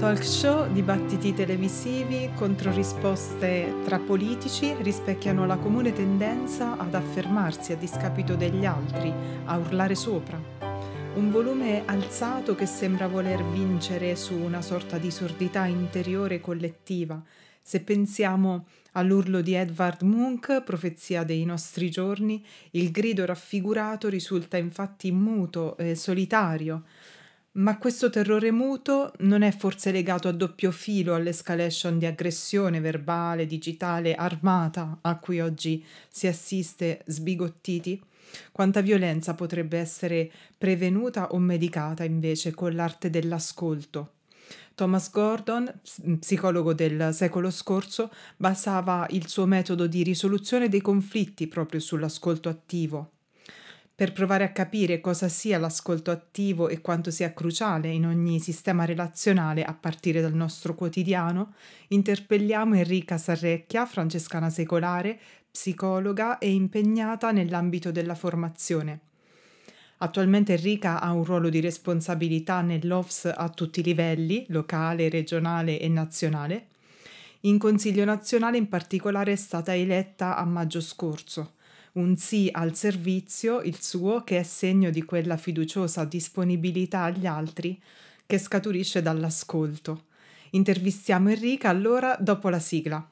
talk show, dibattiti televisivi, controrisposte tra politici rispecchiano la comune tendenza ad affermarsi a discapito degli altri, a urlare sopra. Un volume alzato che sembra voler vincere su una sorta di sordità interiore collettiva. Se pensiamo all'urlo di Edvard Munch, profezia dei nostri giorni, il grido raffigurato risulta infatti muto e solitario. Ma questo terrore muto non è forse legato a doppio filo all'escalation di aggressione verbale, digitale, armata a cui oggi si assiste sbigottiti? Quanta violenza potrebbe essere prevenuta o medicata invece con l'arte dell'ascolto? Thomas Gordon, psicologo del secolo scorso, basava il suo metodo di risoluzione dei conflitti proprio sull'ascolto attivo. Per provare a capire cosa sia l'ascolto attivo e quanto sia cruciale in ogni sistema relazionale a partire dal nostro quotidiano, interpelliamo Enrica Sarrecchia, francescana secolare, psicologa e impegnata nell'ambito della formazione. Attualmente Enrica ha un ruolo di responsabilità nell'OFS a tutti i livelli, locale, regionale e nazionale. In Consiglio nazionale in particolare è stata eletta a maggio scorso. Un sì al servizio, il suo, che è segno di quella fiduciosa disponibilità agli altri che scaturisce dall'ascolto. Intervistiamo Enrica allora dopo la sigla.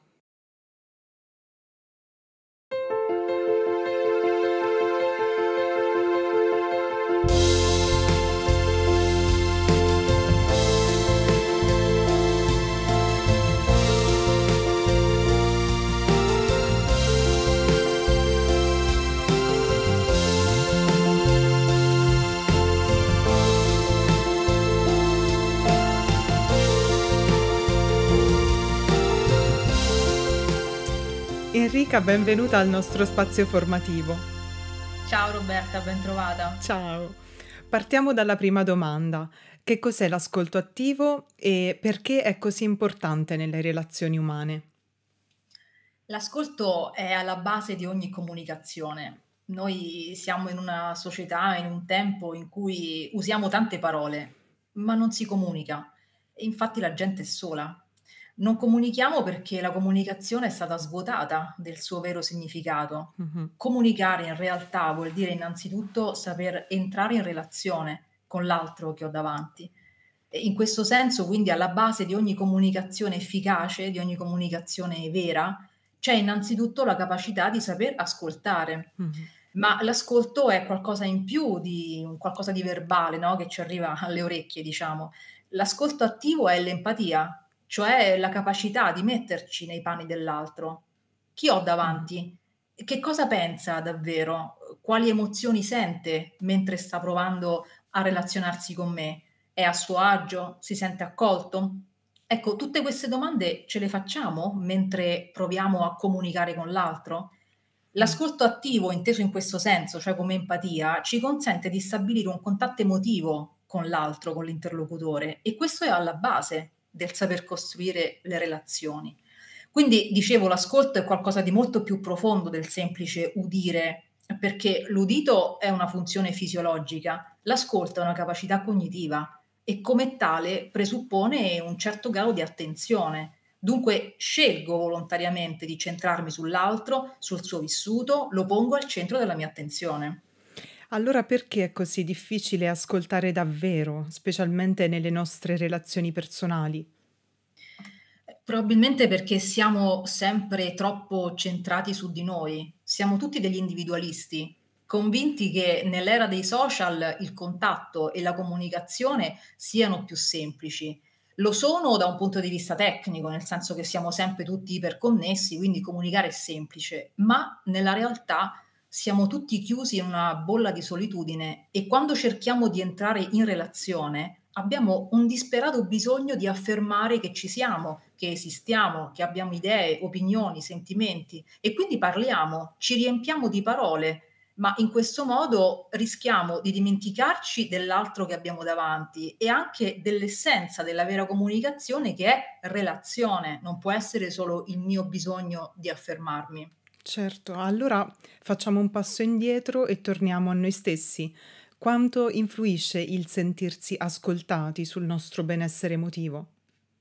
Enrica, benvenuta al nostro spazio formativo. Ciao Roberta, ben trovata. Ciao. Partiamo dalla prima domanda. Che cos'è l'ascolto attivo e perché è così importante nelle relazioni umane? L'ascolto è alla base di ogni comunicazione. Noi siamo in una società, in un tempo in cui usiamo tante parole, ma non si comunica. E infatti la gente è sola. Non comunichiamo perché la comunicazione è stata svuotata del suo vero significato. Mhm. Comunicare in realtà vuol dire innanzitutto saper entrare in relazione con l'altro che ho davanti. E in questo senso, quindi, alla base di ogni comunicazione efficace, di ogni comunicazione vera, c'è innanzitutto la capacità di saper ascoltare. Mhm. Ma l'ascolto è qualcosa in più di un qualcosa di verbale, no, che ci arriva alle orecchie, diciamo. L'ascolto attivo è l'empatia, cioè la capacità di metterci nei panni dell'altro. Chi ho Mhm. davanti? Che cosa pensa davvero? Quali emozioni sente mentre sta provando a relazionarsi con me? È a suo agio? Si sente accolto? Ecco, tutte queste domande ce le facciamo mentre proviamo a comunicare con l'altro? Mm. L'ascolto attivo, inteso in questo senso, cioè come empatia, ci consente di stabilire un contatto emotivo con l'altro, con l'interlocutore, e questo è alla base del saper costruire le relazioni. Quindi, dicevo, l'ascolto è qualcosa di molto più profondo del semplice udire, perché l'udito è una funzione fisiologica, l'ascolto è una capacità cognitiva e come tale presuppone un certo grado di attenzione. Dunque scelgo volontariamente di centrarmi sull'altro, sul suo vissuto, lo pongo al centro della mia attenzione. Allora perché è così difficile ascoltare davvero, specialmente nelle nostre relazioni personali? Probabilmente perché siamo sempre troppo centrati su di noi. Siamo tutti degli individualisti, convinti che nell'era dei social il contatto e la comunicazione siano più semplici. Lo sono da un punto di vista tecnico, nel senso che siamo sempre tutti iperconnessi, quindi comunicare è semplice, ma nella realtà siamo tutti chiusi in una bolla di solitudine e quando cerchiamo di entrare in relazione abbiamo un disperato bisogno di affermare che ci siamo, che esistiamo, che abbiamo idee, opinioni, sentimenti e quindi parliamo, ci riempiamo di parole, ma in questo modo rischiamo di dimenticarci dell'altro che abbiamo davanti e anche dell'essenza della vera comunicazione che è relazione, non può essere solo il mio bisogno di affermarmi. Certo, allora facciamo un passo indietro e torniamo a noi stessi. Quanto influisce il sentirsi ascoltati sul nostro benessere emotivo?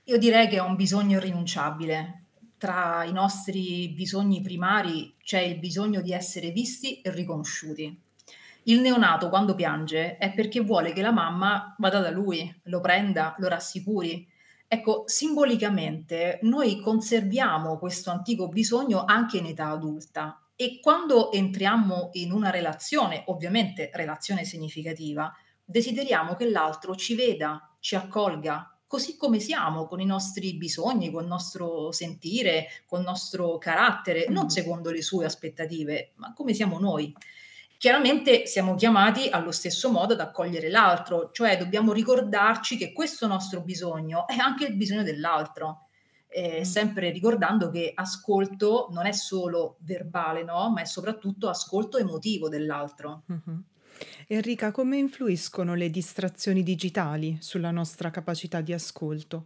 Io direi che è un bisogno irrinunciabile. Tra i nostri bisogni primari c'è il bisogno di essere visti e riconosciuti. Il neonato quando piange è perché vuole che la mamma vada da lui, lo prenda, lo rassicuri. Ecco, simbolicamente noi conserviamo questo antico bisogno anche in età adulta e quando entriamo in una relazione, ovviamente relazione significativa, desideriamo che l'altro ci veda, ci accolga, così come siamo, con i nostri bisogni, col nostro sentire, col nostro carattere, non Mh-mh. secondo le sue aspettative, ma come siamo noi. Chiaramente siamo chiamati allo stesso modo ad accogliere l'altro, cioè dobbiamo ricordarci che questo nostro bisogno è anche il bisogno dell'altro, Mh. sempre ricordando che ascolto non è solo verbale, no, ma è soprattutto ascolto emotivo dell'altro. Mh-mh. Enrica, come influiscono le distrazioni digitali sulla nostra capacità di ascolto?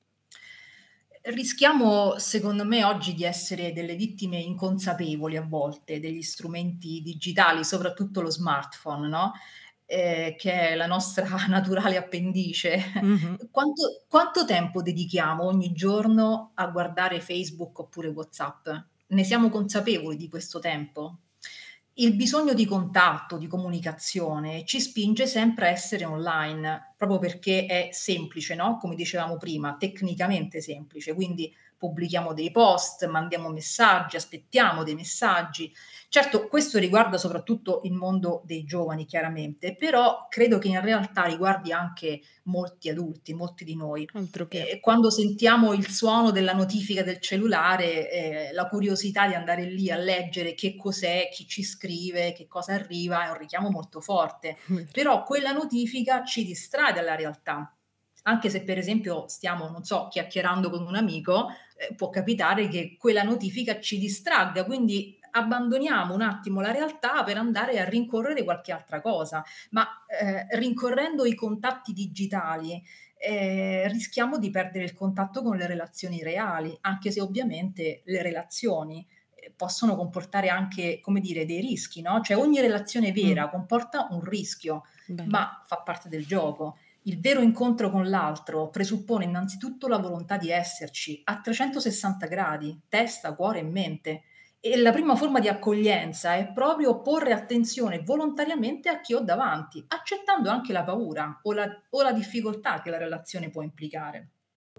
Rischiamo, secondo me, oggi di essere delle vittime inconsapevoli a volte degli strumenti digitali, soprattutto lo smartphone, no, che è la nostra naturale appendice. Mh-mh. Quanto tempo dedichiamo ogni giorno a guardare Facebook oppure WhatsApp? Ne siamo consapevoli di questo tempo? Il bisogno di contatto, di comunicazione ci spinge sempre a essere online, proprio perché è semplice, no, come dicevamo prima, tecnicamente semplice, quindi pubblichiamo dei post, mandiamo messaggi, aspettiamo dei messaggi. Certo, questo riguarda soprattutto il mondo dei giovani chiaramente, però credo che in realtà riguardi anche molti adulti, molti di noi. Altro che. Quando sentiamo il suono della notifica del cellulare, la curiosità di andare lì a leggere che cos'è, chi ci scrive, che cosa arriva, è un richiamo molto forte. Vero. Però quella notifica ci distrae dalla realtà. Anche se per esempio stiamo, non so, chiacchierando con un amico, può capitare che quella notifica ci distragga, quindi abbandoniamo un attimo la realtà per andare a rincorrere qualche altra cosa. Ma, rincorrendo i contatti digitali, rischiamo di perdere il contatto con le relazioni reali, anche se ovviamente le relazioni, possono comportare anche, come dire, dei rischi, no, cioè ogni relazione Mh. vera comporta un rischio, Bene. ma fa parte del gioco. Il vero incontro con l'altro presuppone innanzitutto la volontà di esserci a 360 gradi, testa, cuore e mente. E la prima forma di accoglienza è proprio porre attenzione volontariamente a chi ho davanti, accettando anche la paura o la difficoltà che la relazione può implicare.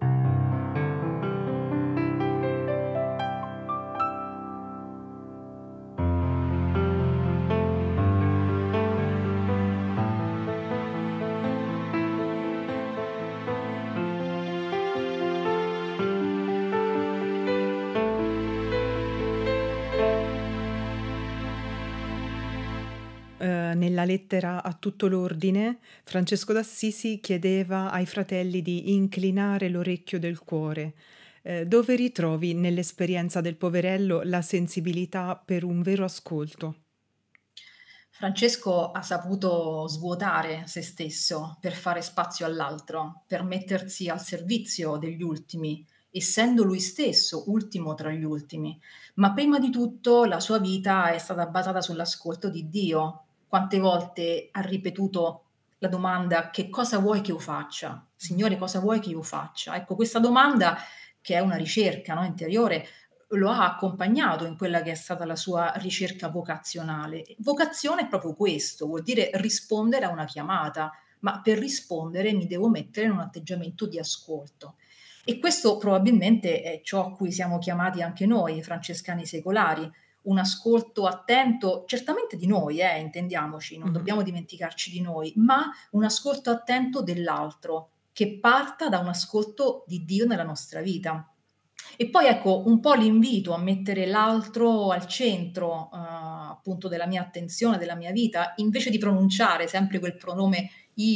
Nella lettera a tutto l'ordine, Francesco d'Assisi chiedeva ai fratelli di inclinare l'orecchio del cuore. Dove ritrovi nell'esperienza del poverello la sensibilità per un vero ascolto? Francesco ha saputo svuotare se stesso per fare spazio all'altro, per mettersi al servizio degli ultimi, essendo lui stesso ultimo tra gli ultimi. Ma prima di tutto la sua vita è stata basata sull'ascolto di Dio. Quante volte ha ripetuto la domanda: "Che cosa vuoi che io faccia? Mh. Signore, cosa vuoi che io faccia?" Ecco, questa domanda, che è una ricerca, no, interiore, lo ha accompagnato in quella che è stata la sua ricerca vocazionale. Vocazione è proprio questo, vuol dire rispondere a una chiamata, ma per rispondere mi devo mettere in un atteggiamento di ascolto. E questo probabilmente è ciò a cui siamo chiamati anche noi, francescani secolari, un ascolto attento, certamente di noi, intendiamoci, non Mh-mh. dobbiamo dimenticarci di noi, ma un ascolto attento dell'altro, che parta da un ascolto di Dio nella nostra vita. E poi ecco, un po' l'invito a mettere l'altro al centro, appunto della mia attenzione, della mia vita, invece di pronunciare sempre quel pronome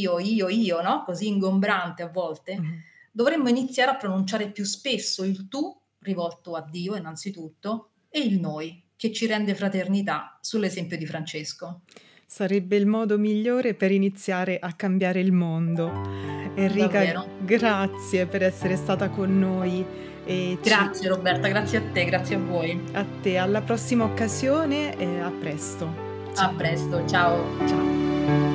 io, no, così ingombrante a volte, Mh-mh. dovremmo iniziare a pronunciare più spesso il tu, rivolto a Dio innanzitutto, e il noi, che ci rende fraternità, sull'esempio di Francesco. Sarebbe il modo migliore per iniziare a cambiare il mondo. Enrica, Davvero. grazie per essere stata con noi e ci Grazie Roberta, grazie a te, grazie a voi. a te, alla prossima occasione e a presto. A Ciao, presto, ciao. ciao.